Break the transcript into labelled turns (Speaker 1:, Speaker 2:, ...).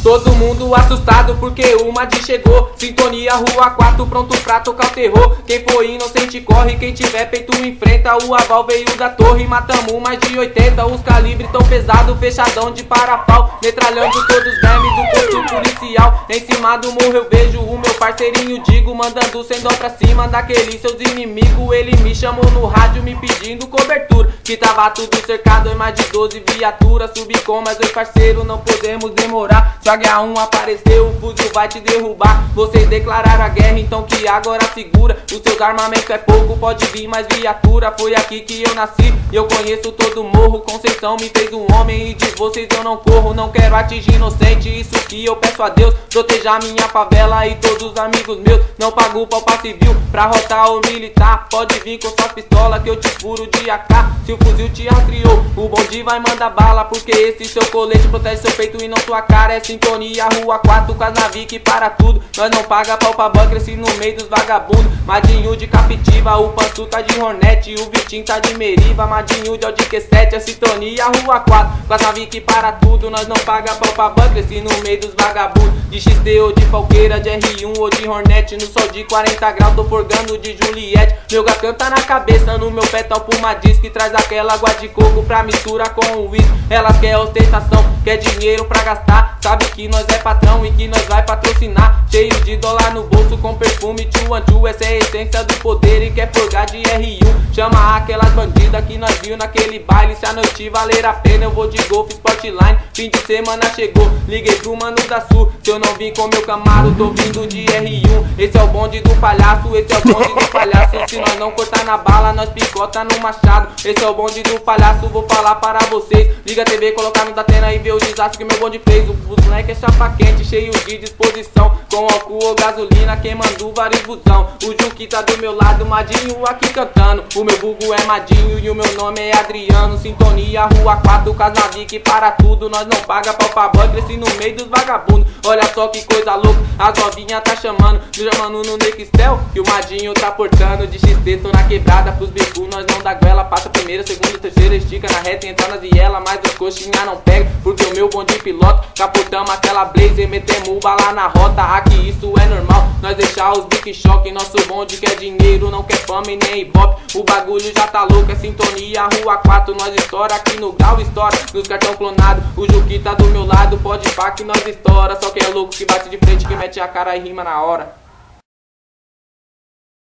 Speaker 1: Todo mundo assustado porque o Madi chegou. Sintonia Rua 4, pronto pra tocar o terror. Quem for inocente corre, quem tiver peito enfrenta. O aval veio da torre, matamos mais de 80. Os calibres tão pesados, fechadão de parapau, metralhando todos os vermes do posto policial. Em cima do morro eu vejo o meu parceirinho Digo, mandando sem dó pra cima daqueles seus inimigos. Ele me chamou no rádio me pedindo cobertura, que tava tudo cercado em mais de 12 viaturas. Subi com mais dois parceiros, não podemos demorar. Se o H1 apareceu, o fuzil vai te derrubar. Vocês declararam a guerra, então que agora segura. O seu armamento é pouco, pode vir mais viatura. Foi aqui que eu nasci, eu conheço todo o morro. Conceição me fez um homem e de vocês eu não corro. Não quero atingir inocente, isso que eu peço a Deus. Proteja minha favela e todos os amigos meus. Não pago pau pra civil, pra rotar ou militar. Pode vir com sua pistola que eu te furo de AK. Se o fuzil te rastreou, o bonde vai mandar bala, porque esse seu colete protege seu peito e não sua cara. É Sintonia Rua 4 com as navios que para tudo. Nós não paga pau pra banco, cresci no meio dos vagabundos. Madinho de Captiva, o Pantu tá de Hornet, o Vitinho tá de Meriva, Madinho de Audi Q7, a Sintonia Rua 4 com as navios que para tudo. Nós não paga pau pra banco, cresci no meio dos vagabundos. De XT ou de Falqueira, de R1 ou de Hornet, no sol de 40 graus tô forgando de Juliette. Meu gatão tá na cabeça, no meu pé tá o Pumadis, que traz aquela água de coco pra mistura com o uísque. Elas quer ostentação, quer dinheiro pra gastar, sabe que nós é patrão e que nós vai patrocinar. Cheio de dólar no bolso com perfume tchu, essa é a essência do poder e quer forgar de R1. Chama aquelas bandidas que nós viu naquele baile. Se a noite valer a pena eu vou de Golf Sportline. Fim de semana chegou, liguei pro mano da Sul. Se eu não vim com meu Camaro, tô vindo de R1. Esse é o bonde do palhaço, esse é o bonde do palhaço. Se nós não cortar na bala, nós picota no machado. Esse é o bonde do palhaço, vou falar para vocês. Liga a TV, colocar no Datena e ver o desastre que meu bonde fez. O moleque é chapa quente, cheio de disposição, com álcool ou gasolina, queimando vários busão. O Juque tá do meu lado, Madinho aqui cantando. O meu vulgo é Madinho e o meu nome é Adriano. Sintonia Rua 4 com as navios que para tudo. Nós não paga pau pra boy, cresci no meio dos vagabundos. Olha só que coisa louca, as novinhas tá chamando, me chamando no Nextel, que o Madinho tá portando. De XT tô na quebrada, pros bicu nós não dá goela. Passa primeira, segunda, terceira, estica na reta e entra na viela. Mas os coxinha não pega, porque o meu bonde piloto. Capotamos aquela blazer, metemos bala na rota. Aqui isso é normal, nós deixar os big choque. Nosso bonde quer dinheiro, não quer fama e nem ibope. O bagulho já tá louco, é Sintonia Rua 4. Nós estoura aqui no grau, estoura nos cartão clonado. O Juque tá do meu lado, pode pá que nós estoura. Só que é louco que bate de frente, que mete a cara e rima na hora.